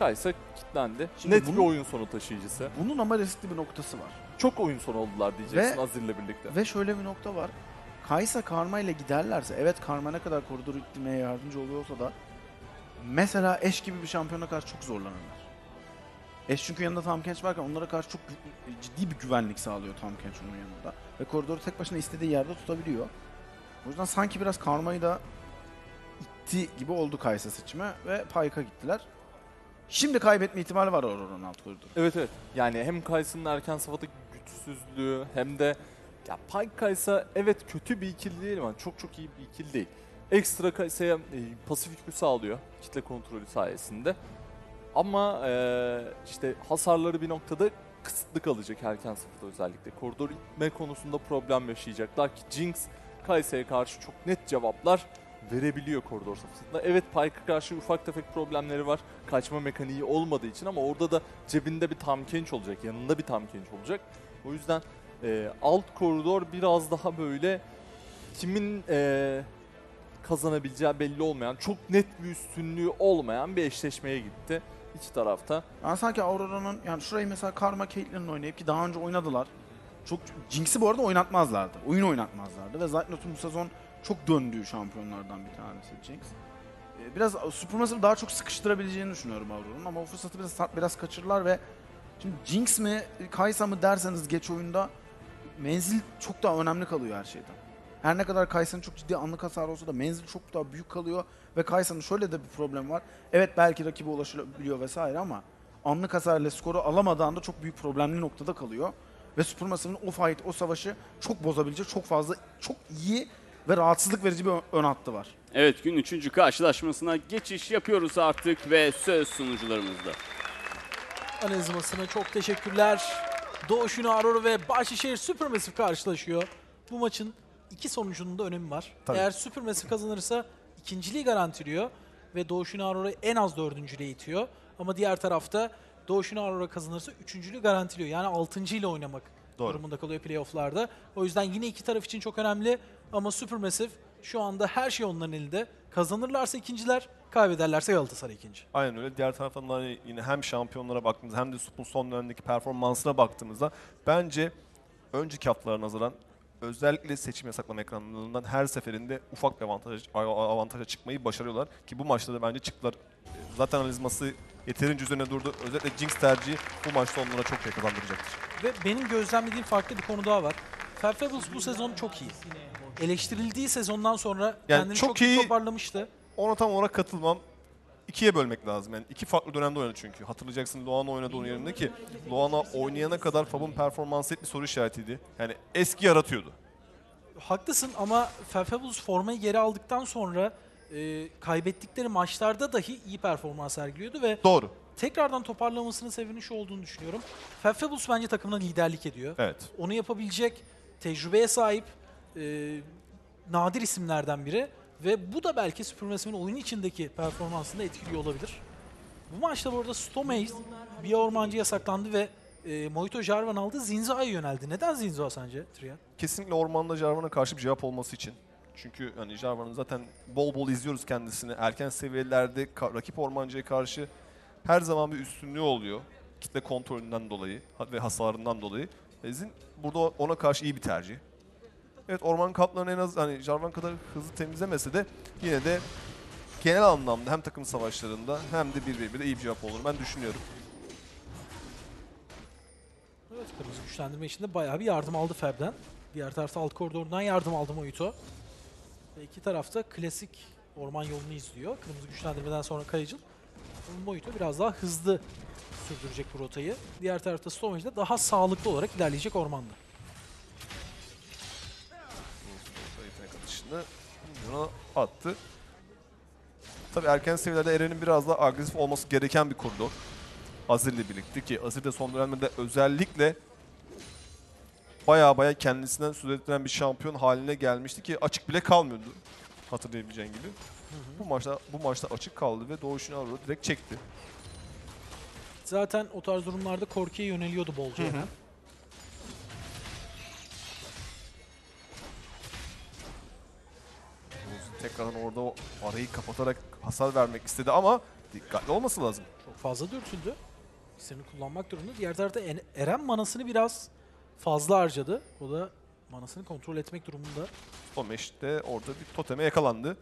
Kai'Sa kilitlendi. Şimdi Net bir oyun sonu taşıyıcısı. Bunun ama riskli bir noktası var. Çok oyun sonu oldular diyeceksin Azir'le birlikte. Ve şöyle bir nokta var. Kai'Sa Karma ile giderlerse, evet Karma ne kadar koridoru ittirmeye yardımcı oluyorsa da mesela Ashe gibi bir şampiyona karşı çok zorlanırlar. Ashe çünkü yanında Tahm Kench varken onlara karşı çok ciddi bir güvenlik sağlıyor Tahm Kench onun yanında. Ve koridoru tek başına istediği yerde tutabiliyor. O yüzden sanki biraz Karma'yı da itti gibi oldu Kai'Sa seçimi ve Pyke'a gittiler. Şimdi kaybetme ihtimali var Aurora'nın alt koridoru. Evet. Yani hem Kai'Sa'nın erken safhadaki güçsüzlüğü hem de ya Pyke Kai'Sa evet kötü bir ikili değil ama çok iyi bir ikili değil. Ekstra Kai'Sa'ya pasif yükü sağlıyor kitle kontrolü sayesinde. Ama işte hasarları bir noktada kısıtlı kalacak erken safhada özellikle. Koridor itme konusunda problem yaşayacaklar ki Jinx Kai'Sa'ya karşı çok net cevaplar verebiliyor koridor safhasında. Evet Pyke'a karşı ufak tefek problemleri var. Kaçma mekaniği olmadığı için ama orada da cebinde bir Tahm Kench olacak. Yanında bir Tahm Kench olacak. O yüzden alt koridor biraz daha böyle kimin kazanabileceği belli olmayan, çok net bir üstünlüğü olmayan bir eşleşmeye gitti iki tarafta. Yani sanki Aurora'nın yani şurayı mesela Karma Caitlyn'le oynayıp ki daha önce oynadılar. Çok Jinx'i bu arada oynatmazlardı. Oyun oynatmazlardı ve Zeitnot'un bu sezon çok döndüğü şampiyonlardan bir tanesi Jinx. Biraz Supermassive'ı daha çok sıkıştırabileceğini düşünüyorum Aurora'nın ama o fırsatı biraz kaçırırlar ve şimdi Jinx mi Kai'Sa mı derseniz geç oyunda menzil çok daha önemli kalıyor her şeyden. Her ne kadar Kai'Sa'nın çok ciddi anlık hasarı olsa da menzil çok daha büyük kalıyor ve Kai'Sa'nın şöyle de bir problem var. Evet belki rakibe ulaşabiliyor vesaire ama anlık hasarla skoru alamadan da çok büyük problemli noktada kalıyor. Ve Supermassive'ın o fight, o savaşı çok bozabilecek, çok fazla, çok iyi ve rahatsızlık verici bir ön hattı var. Evet, gün 3. karşılaşmasına geçiş yapıyoruz artık ve söz sunucularımızda. Analizmasına çok teşekkürler. Doğuş Ünlü Aurora ve Bahçeşehir Supermassive karşılaşıyor. Bu maçın iki sonucunun da önemi var. Tabii. Eğer Supermassive kazanırsa ikinciliği garantiliyor ve Doğuş Ünlü Aurora'yı en az dördüncülüğe itiyor. Ama diğer tarafta Doğuş Ünlü Aurora kazanırsa üçüncülüğü garantiliyor. Yani altıncıyla oynamak durumunda kalıyor playoff'larda. O yüzden yine iki taraf için çok önemli ama Supermassive şu anda her şey onların elinde. Kazanırlarsa ikinciler, kaybederlerse Galatasaray ikinci. Aynen öyle. Diğer taraftan da hani yine hem şampiyonlara baktığımızda hem de Sup'un son dönemdeki performansına baktığımızda bence önceki haftalara nazaran özellikle seçim yasaklama ekranlarından her seferinde ufak bir avantaja çıkmayı başarıyorlar. Ki bu maçta da bence çıktılar. Zaten analizması yeterince üzerine durdu. Özellikle Jinx tercihi bu maçta onlara çok şey kazandıracaktır. Ve benim gözlemlediğim farklı bir konu daha var. Fairfax bu sezon çok iyi. Eleştirildiği sezondan sonra kendini çok iyi toparlamıştı. Ona tam olarak katılmam. İkiye bölmek lazım. Yani iki farklı dönemde oynadı çünkü. Hatırlayacaksın Loana oynadığı onun yerinde ki Loana oynayana kadar Fab'ın performansı hep bir soru işaretiydi. Yani eski yaratıyordu. Haklısın ama Fairfax formayı geri aldıktan sonra kaybettikleri maçlarda dahi iyi performans sergiliyordu ve Doğru. tekrardan toparlamasının sebebinin şu olduğunu düşünüyorum. Fairfax bence takımına liderlik ediyor. Evet. Onu yapabilecek tecrübeye sahip nadir isimlerden biri. Ve bu da belki Supermassive'in oyun içindeki performansını etkiliyor olabilir. Bu maçta bu arada Stomach bir ormancı yasaklandı ve Mojito Jarvan aldı. Zinza'ya yöneldi. Neden Zinza sence Triad? Kesinlikle ormanda Jarvan'a karşı bir cevap olması için. Çünkü hani Jarvan'ın zaten bol bol izliyoruz kendisini. Erken seviyelerde rakip ormancıya karşı her zaman bir üstünlüğü oluyor. Kitle kontrolünden dolayı ve hasarından dolayı. Zin burada ona karşı iyi bir tercih. Evet orman kaplarını en az hani Jarvan kadar hızlı temizlemese de yine de genel anlamda hem takım savaşlarında hem de 1v1'de iyi bir cevap olur ben düşünüyorum. Evet, kırmızı güçlendirme içinde bayağı bir yardım aldı Fab'den. Diğer tarafta alt koridordan yardım aldı Mojito. Ve iki tarafta klasik orman yolunu izliyor. Kırmızı güçlendirmeden sonra Kayıcıl. Mojito biraz daha hızlı sürdürecek bu rotayı. Diğer tarafta Stomach de daha sağlıklı olarak ilerleyecek ormanda. Minyona attı. Tabii erken seviyelerde Eren'in biraz daha agresif olması gereken bir koridor. Azir ile birlikte ki Azir de son dönemde özellikle baya kendisinden söz ettiren bir şampiyon haline gelmişti ki açık bile kalmıyordu. Hatırlayabileceğin gibi. Bu maçta açık kaldı ve Doğuş Ünlü Aurora direkt çekti. Zaten o tarz durumlarda Korki'ye yöneliyordu bolca. Tekrardan orada o arayı kapatarak hasar vermek istedi ama dikkatli olması lazım. Çok fazla dürtüldü. İksirini kullanmak durumunda. Diğer tarafta Eren manasını biraz fazla harcadı. O da manasını kontrol etmek durumunda. Stomeş de orada bir toteme yakalandı.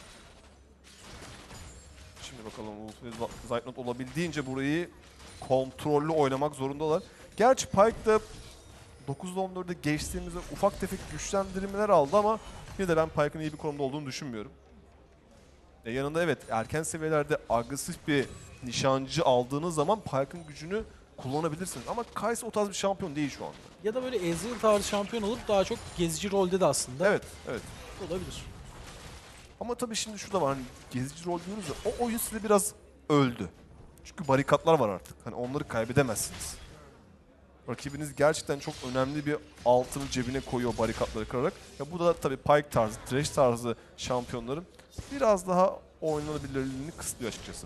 Şimdi bakalım Wolf ve Zeitnot olabildiğince burayı kontrollü oynamak zorundalar. Gerçi Pyke'da 9'da 14'de geçtiğimizde ufak tefek güçlendirmeler aldı ama yine de ben Pyke'ın iyi bir konumda olduğunu düşünmüyorum. Yanında evet erken seviyelerde agresif bir nişancı aldığınız zaman Pyke'ın gücünü kullanabilirsiniz. Ama Kai'Sa o tarz bir şampiyon değil şu anda. Ya da böyle Ezreal tarzı şampiyon olup daha çok gezici rolde de aslında Evet, evet. olabilir. Ama tabii şimdi şu da var, hani gezici rol diyoruz ya, o oyun size biraz öldü. Çünkü barikatlar var artık. Hani onları kaybedemezsiniz. Rakibiniz gerçekten çok önemli bir altını cebine koyuyor barikatları kırarak. Ya bu da tabii Pyke tarzı, Thresh tarzı şampiyonların biraz daha oynanabilirliğini kısıtlıyor açıkçası.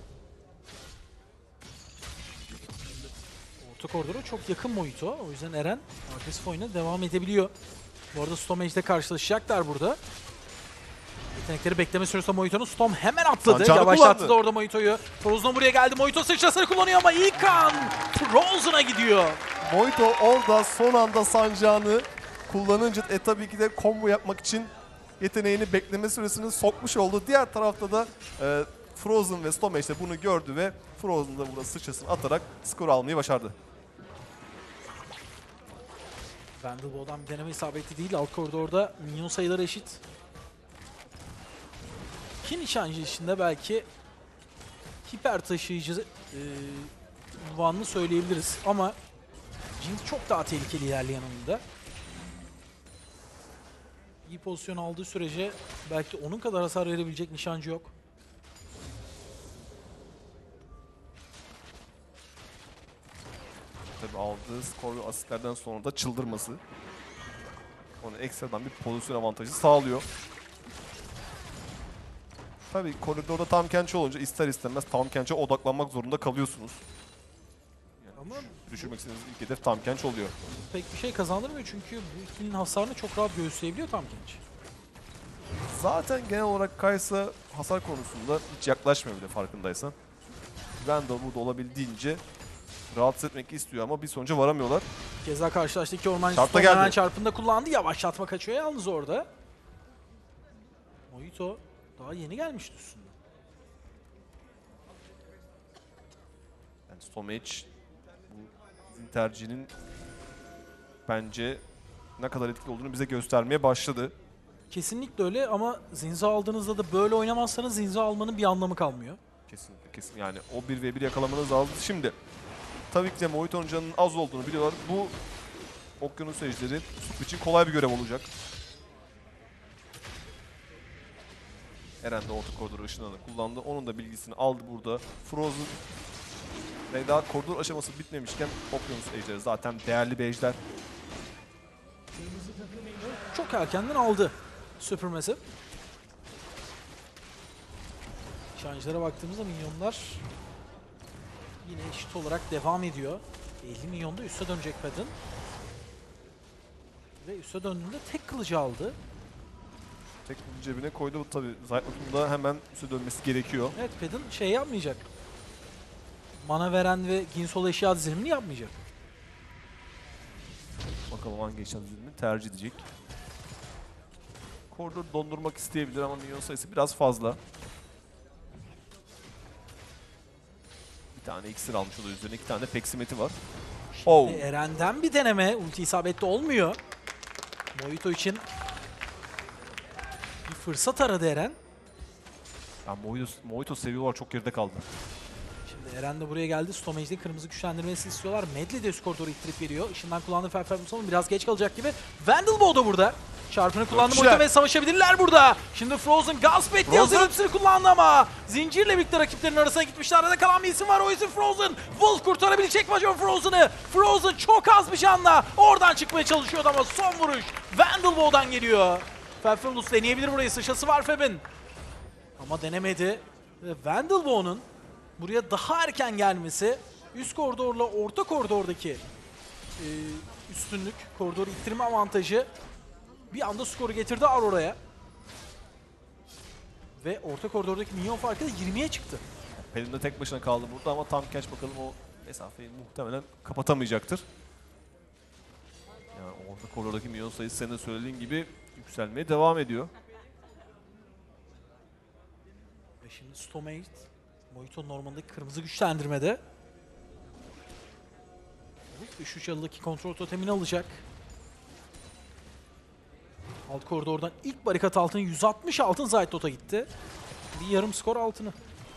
Orta koridora çok yakın Mojito. O yüzden Eren agresif oyuna devam edebiliyor. Bu arada Stomage'de karşılaşacaklar burada. Yetenekleri bekleme süresi Mojito'nun. Storm hemen atladı. Sancağını Yavaşlattı kullandı. da orada Mojito'yu. Frozen buraya geldi. Mojito sıçrasını kullanıyor ama ilk an Frozen'a gidiyor. Mojito orada son anda sancağını kullanınca tabii ki de combo yapmak için yeteneğini bekleme süresini sokmuş oldu. Diğer tarafta da Frozen ve Stomeş de bunu gördü ve Frozen da burada sıçrasını atarak skor almayı başardı. Vandelbo'dan bir deneme isabeti değil. Alt koridorda minyon sayıları eşit. Ki nişancı işinde belki hiper taşıyıcı unvanını söyleyebiliriz. Ama Jinx çok daha tehlikeli ilerleyen oyunda. İyi pozisyon aldığı sürece belki onun kadar hasar verebilecek nişancı yok. Tabii aldığı skor ve asistlerden sonra da çıldırması ona ekstradan bir pozisyon avantajı sağlıyor. Tabii koridorda tam kençe olunca ister istemez tam kençe odaklanmak zorunda kalıyorsunuz. Yani Ama düşürmek istediğiniz ilk hedef tam kenç oluyor. pek bir şey kazandırmıyor çünkü bu ikilinin hasarını çok rahat göğüsleyebiliyor tam genç. Zaten genel olarak Kai'Sa hasar konusunda hiç yaklaşmıyor bile farkındaysan. Vandal burada olabildiğince rahatsız etmek istiyor ama bir sonuca varamıyorlar. Keza karşılaştı iki ormancı Çarpta Storm hemen geldi. çarpında kullandı. Yavaşlatma kaçıyor yalnız orada. Mojito daha yeni gelmişti üstünden. Yani Stomage bu bizim tercihinin bence ne kadar etkili olduğunu bize göstermeye başladı. Kesinlikle öyle ama Zinza aldığınızda da böyle oynamazsanız Zinza almanın bir anlamı kalmıyor. Kesinlikle kesin. Yani o 1v1 yakalamanız lazım. Şimdi tabii ki de Mojito'nun canının az olduğunu biliyorlar. Bu Okyanus Ejderi için kolay bir görev olacak. Eren de orta koridor ışınlarını kullandı. Onun da bilgisini aldı burada. Frozen ve daha koridor aşaması bitmemişken Okyanus Ejderi zaten değerli bir ejder. Çok erkenden aldı Supermassive. Nişancılara baktığımızda minyonlar yine eşit olarak devam ediyor. 50 milyonda üste dönecek Pad'ın. Ve üste döndüğünde tek kılıcı aldı. Tek cebine koydu. Tabii Zeitnot'un da hemen üste dönmesi gerekiyor. Evet, Pad'ın şey yapmayacak. Mana veren ve Ginsol'a eşya dizilimini yapmayacak. Bakalım hangi eşya dizilimini tercih edecek. Koridor dondurmak isteyebilir ama minyon sayısı biraz fazla. Bir tane iksir almış oluyor. Üzerine 2 tane de peksimeti var. Oh. Eren'den bir deneme. Ulti isabetli olmuyor. Mojito için bir fırsat aradı Eren. Yani Mojito seviyorlar, çok geride kaldı. Şimdi Eren de buraya geldi. Stomage'de kırmızı güçlendirmesini istiyorlar. Medley de üst koridoru ittirip veriyor. Işından kullandığı Ferfermus ama biraz geç kalacak gibi. Vandelbo da burada. Çarpını kullandı Çok güzel. Mojito ve savaşabilirler burada. Şimdi Frozen gasp etti. Hazır ultisini kullandı ama zincirle birlikte rakiplerin arasına gitmişler. Arada kalan bir isim var. O isim Frozen. Wolf kurtarabilecek mi acaba Frozen'ı? Frozen çok az bir canla oradan çıkmaya çalışıyordu ama son vuruş Vandelbo'dan geliyor. Ferfermus deneyebilir burayı. Sıçrası var Feb'in. Ama denemedi. Ve Vandelbo'nun buraya daha erken gelmesi üst koridorla orta koridordaki üstünlük, koridor ittirme avantajı bir anda skoru getirdi Aurora'ya. Ve orta koridordaki minyon farkı da 20'ye çıktı. Pelin de tek başına kaldı burada ama tam catch bakalım o mesafeyi muhtemelen kapatamayacaktır. Yani orta koridordaki milyon sayısı senin de söylediğin gibi yükselmeye devam ediyor. Ve şimdi Stomate, Mojito normalindeki kırmızı güçlendirmede. 3-3 alıdaki kontrol totemini alacak. Alt koridordan ilk barikat altını 160 altın Zaytnot'a gitti. Bir yarım skor altını.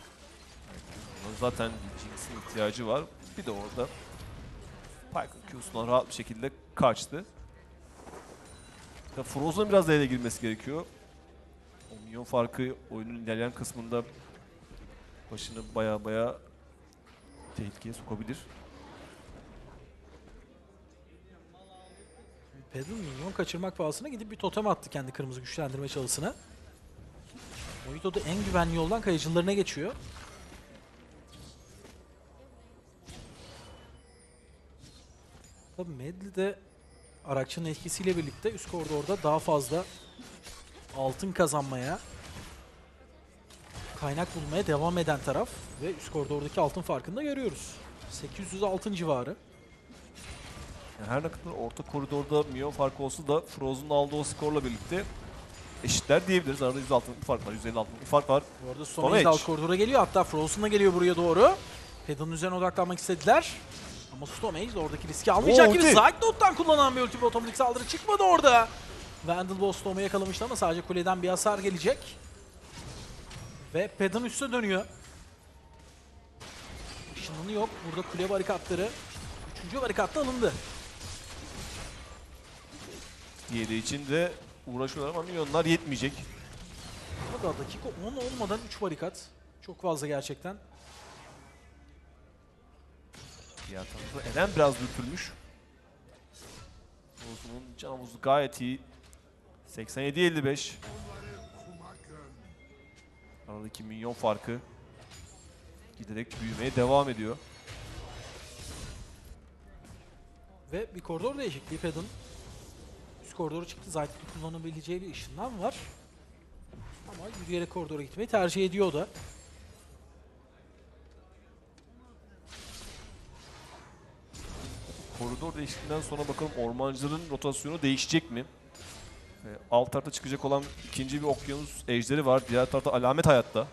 Zaten Jinx'in ihtiyacı var. Bir de orada Pyke'ın Q'sundan rahat bir şekilde kaçtı. Frozen'ın biraz devreye girmesi gerekiyor. O milyon farkı oyunun ilerleyen kısmında başını baya tehlikeye sokabilir. Pedal milyon kaçırmak pahasına gidip bir totem attı kendi kırmızı güçlendirme çalısına. Mojito da en güvenli yoldan kayıcılarına geçiyor. Tabii Medli de Arakçı'nın etkisiyle birlikte üst koridorda daha fazla altın kazanmaya, kaynak bulmaya devam eden taraf ve üst koridordaki altın farkını da görüyoruz. 800 altın civarı. Yani her ne kadar orta koridorda milyon farkı olsa da Frozen'ın aldığı o skorla birlikte eşitler diyebiliriz. Arada 106'lık bir fark var, 150'lık bir fark var. Bu arada Stomage alt koridora geliyor. Hatta Frozen da geliyor buraya doğru. Pedal'ın üzerine odaklanmak istediler. Ama Stomage de oradaki riski almayacak gibi. Zaytnot'tan kullanılan bir ulti, bir otomatik saldırı çıkmadı orada. Vandal Boss Stomage'ı yakalamıştı ama sadece kuleden bir hasar gelecek. Ve Pedal üstüne dönüyor. Işınlanı yok. Burada kule barikatları 3. barikatta alındı. Diğeri için de uğraşıyorlar ama milyonlar yetmeyecek. Hatta dakika 10 olmadan 3 barikat. Çok fazla gerçekten. Diğer tarafta Eren biraz dürtülmüş. Frozen'ın can havuzu gayet iyi. 87-55. Aradaki milyon farkı giderek büyümeye devam ediyor. Ve bir koridor değişikliği. Pedal üst koridora çıktı. Zaytnot'u kullanabileceği bir ışınlan var. Ama yürüyerek koridora gitmeyi tercih ediyor o da. Koridor değişikliğinden sonra bakalım ormancıların rotasyonu değişecek mi? Alt tarafta çıkacak olan ikinci bir okyanus ejderi var. Diğer tarafta alamet hayatta.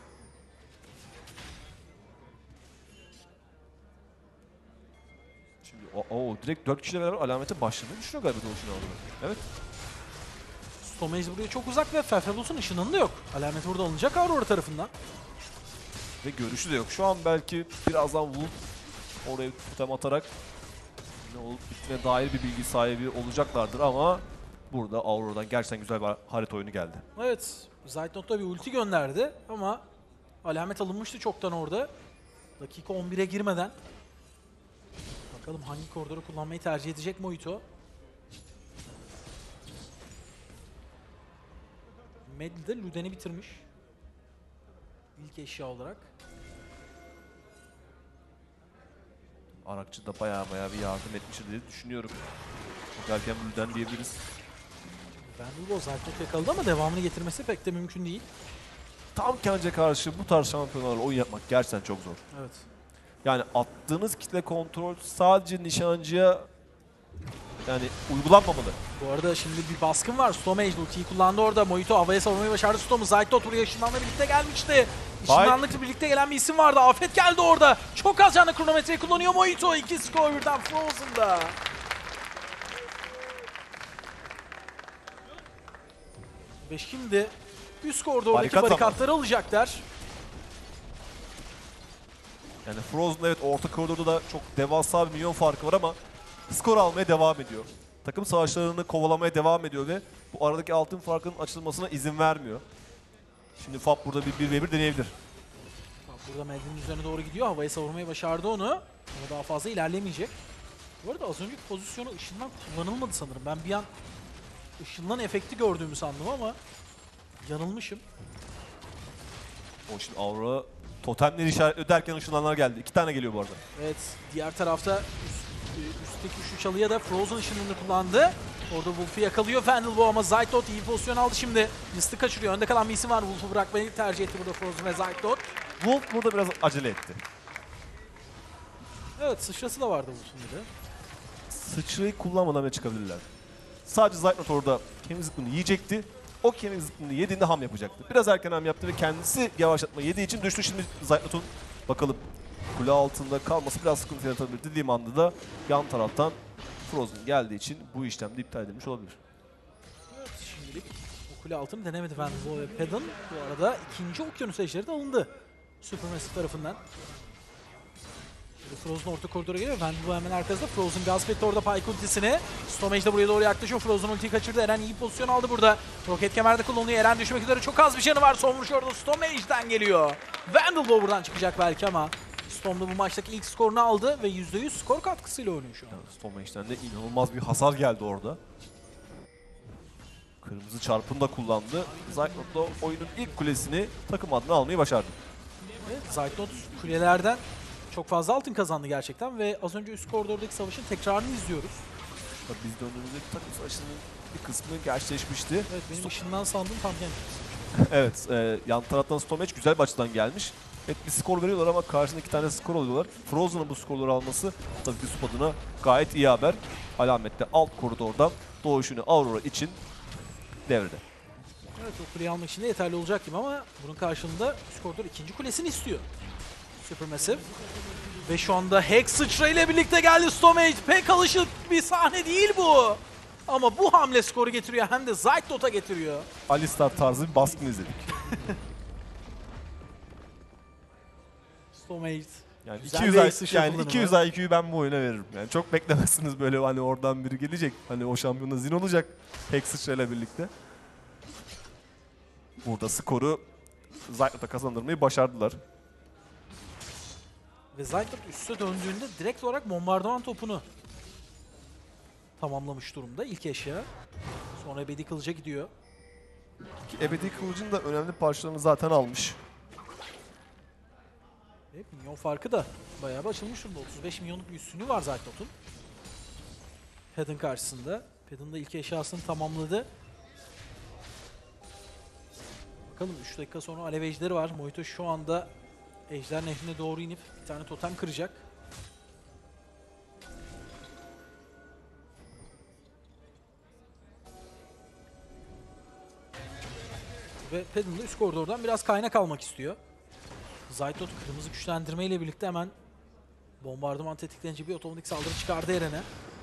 Şimdi direkt 4 kişiyle beraber alamete başlamayı düşünüyor galiba Doğuş'un aldı. Evet. Stomage buraya çok uzak ve Ferfebos'un ışınlanı da yok. Alamet burada alınacak Aurora tarafından. Ve görüşü de yok. Şu an belki birazdan Wolf oraya totem atarak ne olup bittiğine dair bir bilgi sahibi olacaklardır ama burada Aurora'dan gerçekten güzel bir harita oyunu geldi. Evet, Zaytnot da bir ulti gönderdi ama alamet alınmıştı çoktan orada. Dakika 11'e girmeden. Bakalım hangi koridoru kullanmayı tercih edecek Mojito. Medli de Luden'i bitirmiş. İlk eşya olarak. Arakçı da baya bir yardım etmiştir diye düşünüyorum. Çok erken Bülden diyebiliriz. Vandal Zaytnot yakaladı ama devamını getirmesi pek de mümkün değil. Tam Kenç'e karşı bu tarz şampiyonlarla oyun yapmak gerçekten çok zor. Evet. Yani attığınız kitle kontrol sadece nişancıya yani uygulanmamalı. Bu arada şimdi bir baskın var. Stomage ultiyi kullandı orada. Mojito havaya savurmayı başardı. Stomage Zaytnot buraya ışınlanla birlikte gelmişti. Işınlanlıkla birlikte gelen bir isim vardı. Afet geldi orada. Çok az canlı kronometreyi kullanıyor Mojito. 2 skor birden Frozen'da. Ve şimdi üst koridordaki barikatları alacaklar. Yani Frozen'da evet orta koridorda da çok devasa bir milyon farkı var ama skor almaya devam ediyor. Takım savaşlarını kovalamaya devam ediyor ve bu aradaki altın farkının açılmasına izin vermiyor. Şimdi Fab burada bir 1v1 deneyebilir. Burada Medlin'in üzerine doğru gidiyor. Havaya savurmayı başardı onu. Ama daha fazla ilerlemeyecek. Bu arada az önceki pozisyonu ışından kullanılmadı sanırım. Ben bir an ışından efekti gördüğümü sandım ama yanılmışım. O şimdi Aurora totemleri işaretliyor derken ışınlanlar geldi. 2 tane geliyor bu arada. Evet, diğer tarafta üstteki üçlü çalıya da Frozen ışınını kullandı. Orada Wolf'u yakalıyor Vandal ama Zaytnot iyi pozisyon aldı şimdi. Mist'i kaçırıyor. Önde kalan bir isim var. Wolf'u bırakmayı tercih etti burada Frozen ve Zaytnot. Wolf burada biraz acele etti. Evet, sıçrası da vardı Wolf'un bir de. Sıçrayı kullanmadan bile çıkabilirler. Sadece Zaytnot orada kemik zıplığını yiyecekti. O kemik zıplığını yediğinde ham yapacaktı. Biraz erken ham yaptı ve kendisi yavaşlatma yediği için düştü. Şimdi Zaytnot'un bakalım kule altında kalması biraz sıkıntı yaratabilir. Dediğim anda da yan taraftan Frozen geldiği için bu işlem de iptal edilmiş olabilir. Evet, şimdilik o kule altını denemedi Vandal ve Pedon. Bu arada ikinci okyanus ejderi de alındı Supermassive tarafından. Şimdi Frozen orta koridora geliyor. Vandal hemen arkasında. Frozen gasp etti orada Pyke ultisini. Stomage de buraya doğru yaklaşıyor. Frozen ultiyi kaçırdı. Eren iyi pozisyon aldı burada. Roket kemerde kullanılıyor. Eren düşmek üzere. Çok az bir canı var. Son vuruş orada Stomage'den geliyor. Vandal buradan çıkacak belki ama Storm da bu maçtaki ilk skorunu aldı ve %100 skor katkısıyla oynuyor şu an. Stomage'den de inanılmaz bir hasar geldi orada. Kırmızı çarpını da kullandı. Zaytnot da oyunun ilk kulesini takım adına almayı başardı. Evet, Zaytnot kulelerden çok fazla altın kazandı gerçekten ve az önce üst koridordaki savaşın tekrarını izliyoruz. Tabii biz de önümüzdeki takım savaşının bir kısmı gerçekleşmişti. Evet, benim ışından sandığım tam genç. Evet, yan taraftan Stomage güzel bir açıdan gelmiş. Evet, bir skor veriyorlar ama karşında 2 tane skor alıyorlar. Frozen'ın bu skorları alması tabii Yusuf adına gayet iyi haber. Alamette alt koridordan doğuşunu Aurora için devrede. Evet, o kuleyi almak için de yeterli olacak gibi ama bunun karşılığında üst koridor ikinci kulesini istiyor. Supermassive. Ve şu anda Hex sıçra ile birlikte geldi Stomage. Pek alışık bir sahne değil bu. Ama bu hamle skoru getiriyor hem de Zaytnot'a getiriyor. Alistar tarzı bir baskın izledik. Stomage. Yani Güzel 200 bir ay, sıçra yani kullanımı. 200 IQ'yu ben bu oyuna veririm. Yani çok beklemezsiniz böyle hani oradan biri gelecek. Hani o şampiyona zin olacak Hex ile birlikte. Burada skoru Zaytnot'a kazandırmayı başardılar. Ve Zaytnot üste döndüğünde direkt olarak bombardıman topunu tamamlamış durumda ilk eşya. Sonra ebedi kılıca gidiyor. Ki Ebedi Kılıç'ın da önemli parçalarını zaten almış. Ve milyon farkı da bayağı bir açılmış durumda. 35 milyonluk bir üstünlüğü var Zaytnot'un. Pedon karşısında. Pedon da ilk eşyasını tamamladı. Bakalım 3 dakika sonra alev ejderi var. Mojito şu anda Ejder Nehri'ne doğru inip bir tane totem kıracak. Ve Pedon da üst koridordan biraz kaynak almak istiyor. Zaytnot kırmızı güçlendirme ile birlikte hemen bombardıman tetiklenince bir otomatik saldırı çıkardı Eren'e.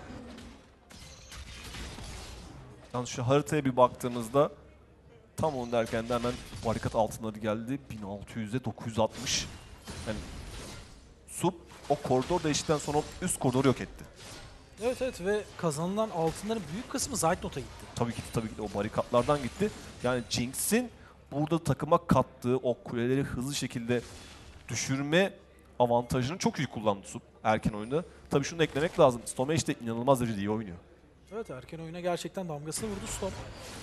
Yalnız şu haritaya bir baktığımızda tam onu derken de hemen barikat altınları geldi. 1600'e 960. Yani Sup o koridor değiştikten sonra üst koridoru yok etti. Evet evet ve kazanılan altınların büyük kısmı Zaytnot'a gitti. Tabii ki o barikatlardan gitti. Yani Jinx'in burada takıma kattığı o kuleleri hızlı şekilde düşürme avantajını çok iyi kullandı Sup erken oyunda. Tabii şunu da eklemek lazım. Stomage de inanılmaz derecede iyi oynuyor. Evet, erken oyuna gerçekten damgasını vurdu Storm.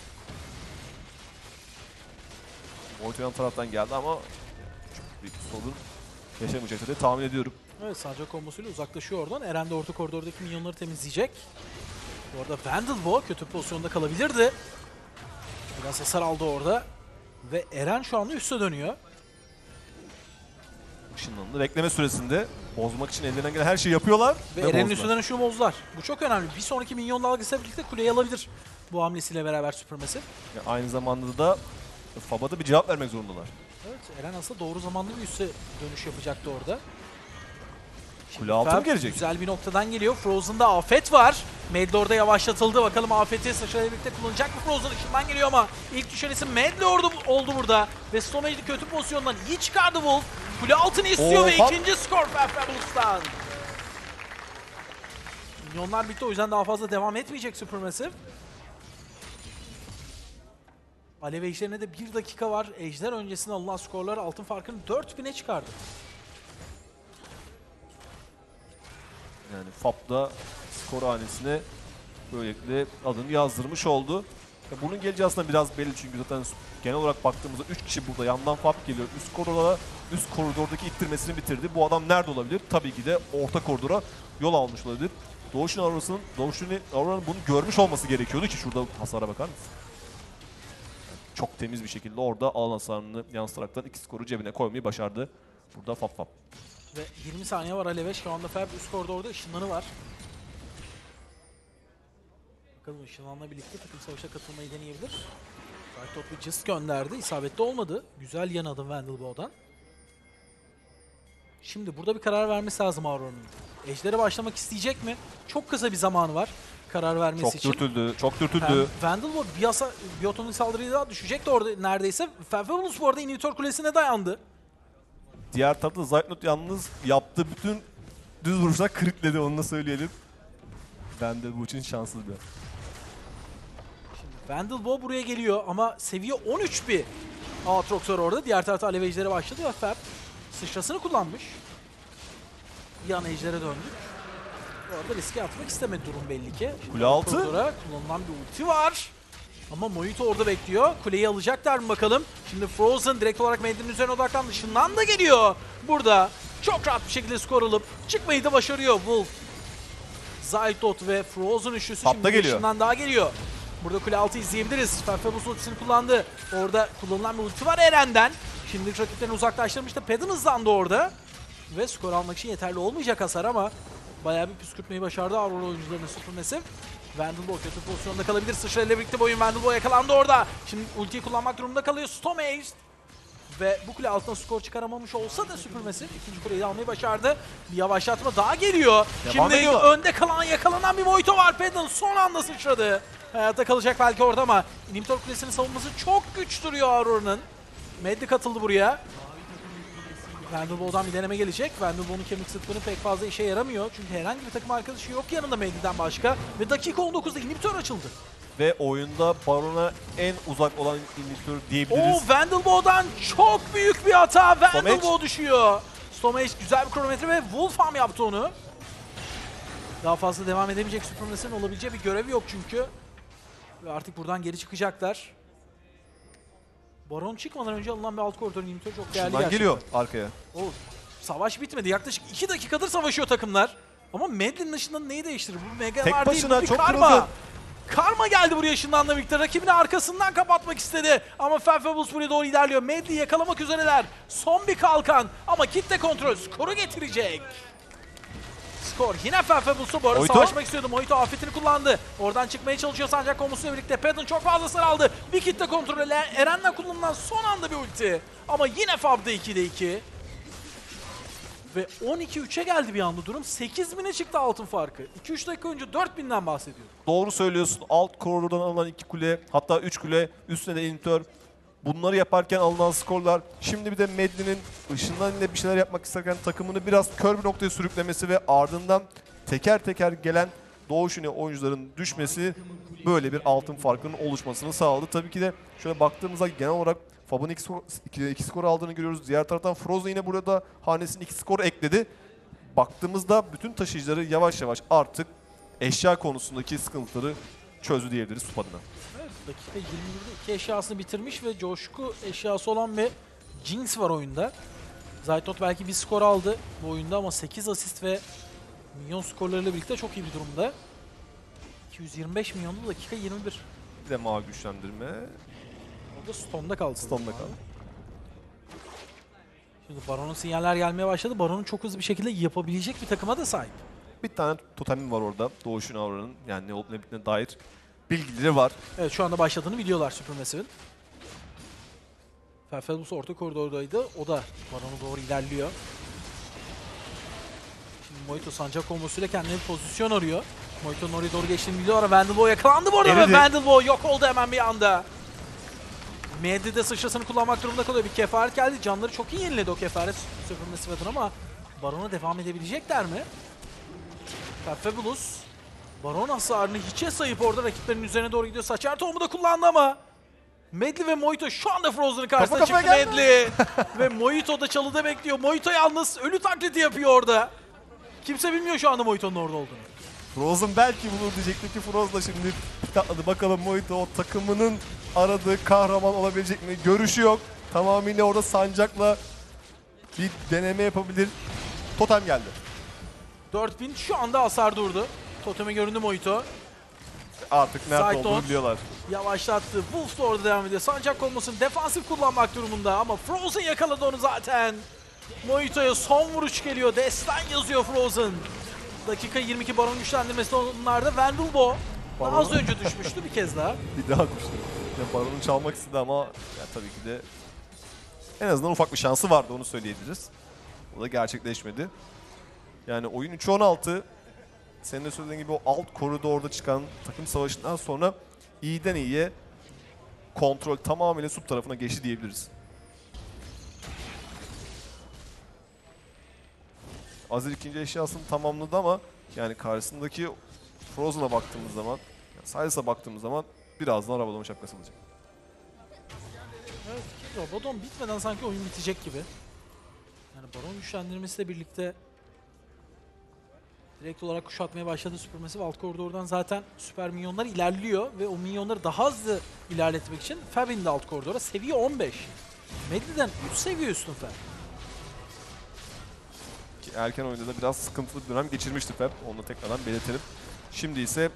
Mojito yan taraftan geldi ama çok büyük bir sorun yaşamayacak diye tahmin ediyorum. Evet, Sanca kombosuyla uzaklaşıyor oradan. Eren de orta koridordaki minyonları temizleyecek. Bu arada Vandal kötü pozisyonda kalabilirdi. Biraz hasar aldı orada. Ve Eren şu anda üste dönüyor. Işınlandı. Bekleme süresinde bozmak için ellerinden gelen her şeyi yapıyorlar. Ve Eren'in bozdular. üstünden ışığı bozdular. Bu çok önemli. Bir sonraki minyon dalgasıyla birlikte kuleyi alabilir. Bu hamlesiyle beraber Supermassive. Aynı zamanda da Fab'a da bir cevap vermek zorundalar. Evet, Eren aslında doğru zamanlı bir üste dönüş yapacaktı orada. Kule altı mı Fab gelecek? güzel bir noktadan geliyor. Frozen'da afet var. Medlord'da yavaşlatıldı. Bakalım afeti sıçrayla birlikte kullanacak mı Frozen? Işından geliyor ama ilk düşen isim Medlord oldu burada. Ve Stomage'de kötü pozisyondan iyi çıkardı Wolf. Kule altını istiyor ve Fab. ikinci skor Fabulous'tan. Minyonlar bitti, o yüzden daha fazla devam etmeyecek Supermassive. Alev Ejder'ine de 1 dakika var. Ejder öncesinde alınan skorlar altın farkını 4000'e çıkardı. Yani Fab da skor hanesine böylelikle adını yazdırmış oldu. Bunun geleceği aslında biraz belli çünkü zaten genel olarak baktığımızda 3 kişi burada yandan Fab geliyor. Üst koridordaki ittirmesini bitirdi. Bu adam nerede olabilir? Tabii ki de orta koridora yol almış olabilir. Doğuş'un Aurora'nın bunu görmüş olması gerekiyordu ki şurada hasara bakar mısın? Çok temiz bir şekilde orada alan hasarını yansıtaraktan 2 skoru cebine koymayı başardı Burada fap fap. Ve 20 saniye var Alev'e. Şu anda Fab üst koridorda ışınlanı var. Bakalım ışınlanla birlikte takım savaşa katılmayı deneyebilir. Zaytop bir cist gönderdi. İsabetli olmadı. Güzel yan adım Vandelbo'dan. Şimdi burada bir karar vermesi lazım Aurora'nın. Ejder'e başlamak isteyecek mi? Çok kısa bir zamanı var karar vermesi Çok için. dürtüldü, çok dürtüldü. Vandelbo bir otonik saldırıya daha düşecekti orada neredeyse. Fabulous bu arada inhibitor kulesine dayandı. Diğer tarafta Zaytnot yalnız yaptığı bütün düz vuruşlar kritledi, onu da söyleyelim. Ben de bu için şanssızdı. Vandelbo buraya geliyor ama seviye 13 bir Aatrox var orada. Diğer tarafta Alev Ejder'e başladı ve Fab sıçrasını kullanmış. Bir an Ejder'e döndük. Bu arada riske atmak istemedi durum belli ki. Kule altı. Koridora kullanılan bir ulti var. Ama Moito orada bekliyor. Kuleyi alacaklar mı bakalım. Şimdi Frozen direkt olarak Maid'in üzerine odaklandı. Işınlan da geliyor. Burada çok rahat bir şekilde skor alıp çıkmayı da başarıyor Wolf. Zaytot ve Frozen üçlüsü Tapta şimdi geliyor. Işınlan daha geliyor. Burada kule altı izleyebiliriz. Fabulous ultisini kullandı. Orada kullanılan bir ulti var Eren'den. Şimdi rakiplerini uzaklaştırmıştı. Pedon hızlandı orada. Ve skor almak için yeterli olmayacak hasar ama bayağı bir püskürtmeyi başardı Aurora oyuncularının Supermassive. Vandelbo kötü pozisyonda kalabilir. Sıçra ile birlikte boyun Vandelbo yakalandı orada. Şimdi ultiyi kullanmak durumunda kalıyor. Storm ve bu kule altına skor çıkaramamış olsa da Supermassive ikinci kuleyi de almayı başardı. Bir yavaşlatma daha geliyor. Devam Şimdi ediyorlar. önde yakalanan bir Moito var. Pedon son anda sıçradı. Hayatta kalacak belki orada ama inhibitor kulesinin savunması çok güç duruyor Aurora'nın. Medli katıldı buraya. Vandelbo'dan bir deneme gelecek. Vandelbo'nun kemik sıtkını pek fazla işe yaramıyor. Çünkü herhangi bir takım arkadaşı yok yanında Medli'den başka. Ve dakika 19'da inhibitor açıldı. Ve oyunda Baron'a en uzak olan inhibitor diyebiliriz. O Vandelbo'dan çok büyük bir hata. Vandelbo Stomach. düşüyor. Stomach güzel bir kronometre ve Wolfham yaptı onu. Daha fazla devam edemeyecek Supermassive'in olabileceği bir görevi yok çünkü. Ve artık buradan geri çıkacaklar. Baron çıkmadan önce alınan bir alt koridor inhibitor çok değerli Şundan gerçekten. geliyor arkaya. O savaş bitmedi. Yaklaşık 2 dakikadır savaşıyor takımlar. Ama Medlin'in ışığında neyi değiştirir? Bu Mega Tek var değil, başına bu bir çok karma. kırıldı. Karma geldi buraya ışınlanla birlikte. Rakibini arkasından kapatmak istedi. Ama Fabulous buraya doğru ilerliyor. Medli'yi yakalamak üzereler. Son bir kalkan. Ama kitle kontrol skoru getirecek. Skor yine Fabulous'u bu arada Moito. savaşmak istiyordu. Moito afetini kullandı. Oradan çıkmaya çalışıyor sancak komusuyla birlikte. Pedon çok fazlasını aldı. Bir kitle kontrolü Eren'le kullanılan son anda bir ulti. Ama yine Fab'da 2'de 2. Ve 12-3'e geldi bir anda durum. 8.000'e çıktı altın farkı. 2-3 dakika önce 4.000'den bahsediyorum. Doğru söylüyorsun. Alt koridordan alınan 2 kule, hatta 3 kule, üstüne de inhibitor. Bunları yaparken alınan skorlar. Şimdi bir de Medli'nin ışından ile bir şeyler yapmak isterken takımını biraz kör bir noktaya sürüklemesi ve ardından teker teker gelen Doğuş Yine oyuncuların düşmesi böyle bir altın farkının oluşmasını sağladı. Tabii ki de şöyle baktığımızda genel olarak Fab'ın 2 skor aldığını görüyoruz. Diğer taraftan Frozen yine burada hanesinin 2 skor ekledi. Baktığımızda bütün taşıyıcıları yavaş yavaş artık eşya konusundaki sıkıntıları çözdü diyebiliriz Sup adına. Evet, dakika 21'de 2 eşyasını bitirmiş ve coşku eşyası olan bir Jinx var oyunda. Zaytot belki bir skor aldı bu oyunda ama 8 asist ve milyon skorlarıyla birlikte çok iyi bir durumda. 225 milyonlu dakika 21. Bir de mavi güçlendirme. Orada Stone'da kaldı. Stone'da kaldı. Şimdi Baron'un sinyaller gelmeye başladı. Baron'un çok hızlı bir şekilde yapabilecek bir takıma da sahip. Bir tane totemim var orada. Doğuş'un Aurora'nın yani ne olup ne bittiğine dair bilgileri var. Evet şu anda başladığını biliyorlar Supermassive'in. Fabulous orta koridordaydı. O da Baron'a doğru ilerliyor. Şimdi Moito sancak kombosuyla kendine bir pozisyon arıyor. Moito'nun oraya doğru geçtiğini biliyor ama Vandelbo yakalandı bu arada Eridi. ve Vandelbo yok oldu hemen bir anda. Medli de sıçrasını kullanmak durumunda kalıyor. Bir kefaret geldi. Canları çok iyi yeniledi o kefaret Supermassive adına ama Baron'a devam edebilecekler mi? Fabulous Baron hasarını hiçe sayıp orada rakiplerinin üzerine doğru gidiyor. Saçar tohumu da kullandı ama Medli ve Moito şu anda Frozen'ın karşısına Kafa çıktı kafaya Medli. Ve Moito da çalıda bekliyor. Moito yalnız ölü taklidi yapıyor orada. Kimse bilmiyor şu anda Moito'nun orada olduğunu. Frozen belki bulur diyecektim ki Frozen da şimdi tatladı. Bakalım Moito o takımının aradığı kahraman olabilecek mi? Görüşü yok. Tamamıyla orada sancakla bir deneme yapabilir. Totem geldi. 4000 şu anda hasar durdu. Toteme göründü Moito. Artık nerede Side olduğunu dot. biliyorlar. Yavaşlattı. Wolf da orada devam ediyor. Sancak olmasın defansif kullanmak durumunda ama Frozen yakaladı onu zaten. Mojito'ya son vuruş geliyor. Destan yazıyor Frozen. Dakika 22 Baron güçlendirmesi onlarda. Vandelbo daha az önce düşmüştü bir kez daha. Bir daha düştü. Yani Baron'u çalmak istedi ama ya tabii ki de en azından ufak bir şansı vardı, onu söyleyebiliriz. O da gerçekleşmedi. Yani oyun 3-16. Senin de söylediğin gibi o alt koridorda çıkan takım savaşından sonra iyiden iyiye kontrol tamamıyla sub tarafına geçti diyebiliriz. Azir ikinci eşyasını tamamladı ama yani karşısındaki Frozen'a baktığımız zaman, yani Sylas'a baktığımız zaman birazdan Rabadon şapkası alacak. Evet, Rabadon bitmeden sanki oyun bitecek gibi. Yani Baron güçlendirmesiyle birlikte direkt olarak kuşatmaya başladı Supermassive. Alt koridordan zaten süper minyonlar ilerliyor ve o minyonları daha hızlı ilerletmek için Fab indi alt koridora. Seviye 15. Medli'den 3 seviye üstün Fab. Ki erken oyunda da biraz sıkıntılı bir dönem geçirmişti Fab. Onu da tekrardan belirtelim. Şimdi ise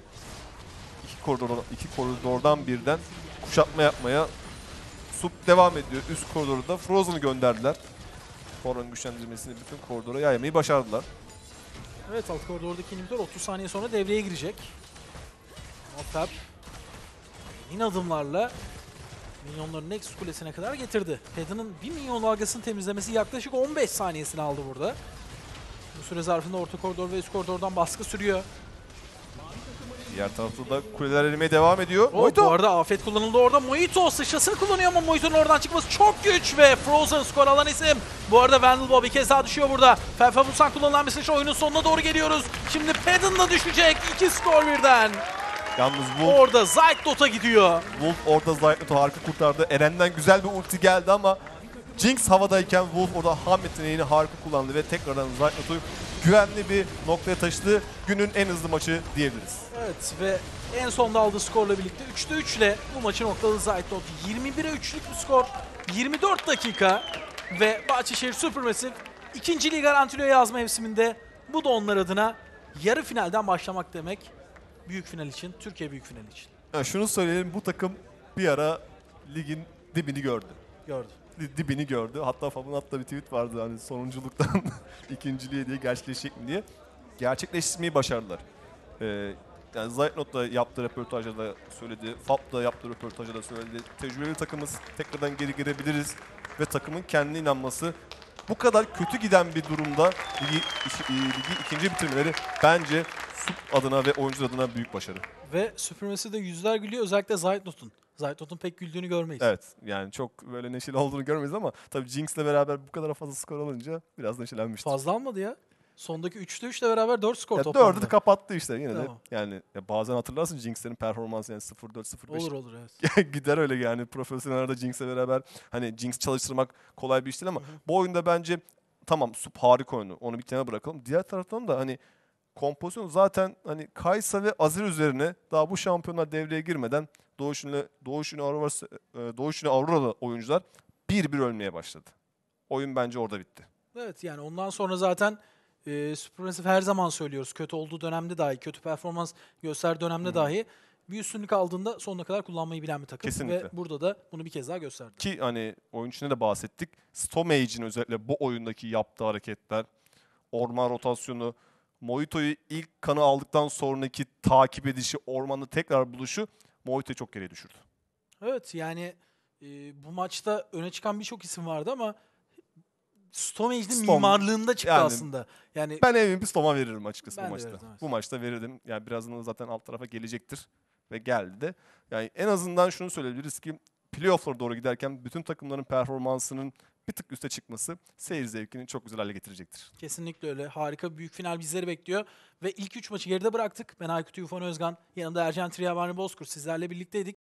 iki koridordan birden kuşatma yapmaya sub devam ediyor. Üst koridorda Frozen'ı gönderdiler. Baron güçlendirmesini bütün koridora yaymayı başardılar. Evet, alt koridordaki inhibitor 30 saniye sonra devreye girecek. Ama Fab yeni adımlarla minyonları Nexus Kulesi'ne kadar getirdi. Peda'nın bir minyon dalgasını temizlemesi yaklaşık 15 saniyesini aldı burada. Bu süre zarfında orta koridor ve üst koridordan baskı sürüyor. Diğer tarafta da kuleler erimeye devam ediyor. Bu arada afet kullanıldı orada. Mojito sıçrasını kullanıyor ama Mojito'nun oradan çıkması çok güç ve Frozen skor alan isim. Bu arada Vandelbo bir kez daha düşüyor burada. Felfabus'tan kullanılan bir sıçra, oyunun sonuna doğru geliyoruz. Şimdi Pedon da düşecek. 2 skor birden. Yalnız Wolf Orada Zaytnot'a gidiyor. orada Zaytnot'u harika kurtardı. Eren'den güzel bir ulti geldi ama Jinx havadayken Wolf orada ham yeteneğini harika kullandı ve tekrardan Zaytnot'u güvenli bir noktaya taşıdı. Günün en hızlı maçı diyebiliriz. Evet ve en sonda aldığı skorla birlikte 3'te 3 ile bu maçı noktaladı Zaytnot. 21'e 3'lük bir skor. 24 dakika ve Bahçeşehir Supermassive ikinciliği garantiliyor yaz mevsiminde. Bu da onlar adına yarı finalden başlamak demek. Büyük final için, Türkiye büyük final için. Yani şunu söyleyelim, bu takım bir ara ligin dibini gördü. Gördüm. Dibini gördü. Hatta Fab'ın attığı bir tweet vardı hani sonunculuktan ikinciliğe diye gerçekleşecek mi diye. Gerçekleştirmeyi başardılar. Yani Zaytnot da yaptığı röportajda da söyledi. Fab da yaptığı röportajda da söyledi. Tecrübeli takımız, tekrardan geri girebiliriz ve takımın kendine inanması. Bu kadar kötü giden bir durumda ligi ikinci bitirmeleri bence sub adına ve oyuncular adına büyük başarı. Ve Supermassive'de yüzler gülüyor, özellikle Zaytnot'un. Zaytnot'un pek güldüğünü görmeyiz. Evet, yani çok böyle neşeli olduğunu görmeyiz ama tabii Jinx'le beraber bu kadar fazla skor alınca biraz neşelenmiştir. Fazla almadı ya. Sondaki 3'te 3'le beraber 4 skor Ya toplamda. 4'ü de kapattı işte yine Tamam. de. Yani ya bazen hatırlarsın Jinx'lerin performansı yani 0-4-0-5. Olur evet. Gider öyle yani profesyonellerde Jinx'le beraber hani Jinx çalıştırmak kolay bir iş değil ama bu oyunda bence tamam sub harika oyunu. Onu bir kenara bırakalım. Diğer taraftan da hani kompozisyon zaten hani Kaysa ve Azir üzerine daha bu şampiyonlar devreye girmeden Doğuş Aurora'lı oyuncular 1-1 ölmeye başladı. Oyun bence orada bitti. Evet, yani ondan sonra zaten Supermassive her zaman söylüyoruz. Kötü olduğu dönemde dahi, kötü performans gösterdiği dönemde dahi bir üstünlük aldığında sonuna kadar kullanmayı bilen bir takım. Kesinlikle. Ve burada da bunu bir kez daha gösterdi. Ki hani oyun içinde de bahsettik. Stomage'in özellikle bu oyundaki yaptığı hareketler, orman rotasyonu, Mojito'yu ilk kanı aldıktan sonraki takip edişi, ormanda tekrar buluşu Mojito'yu çok geriye düşürdü. Evet, yani bu maçta öne çıkan birçok isim vardı ama Stomage'nin Storm, mimarlığında çıktı yani aslında. Yani Ben MVP Storm'a veririm açıkçası Ben bu de maçta. verirdim, evet. Bu maçta verirdim. Yani birazdan da zaten alt tarafa gelecektir ve geldi de. Yani en azından şunu söyleyebiliriz ki playoff'lara doğru giderken bütün takımların performansının bir tık üste çıkması seyir zevkini çok güzel hale getirecektir. kesinlikle öyle. Harika bir büyük final bizleri bekliyor. Ve ilk 3 maçı geride bıraktık. Ben Aykut Tufan Özgan, yanımda Ercan Triyavani Bozkurt sizlerle birlikteydik.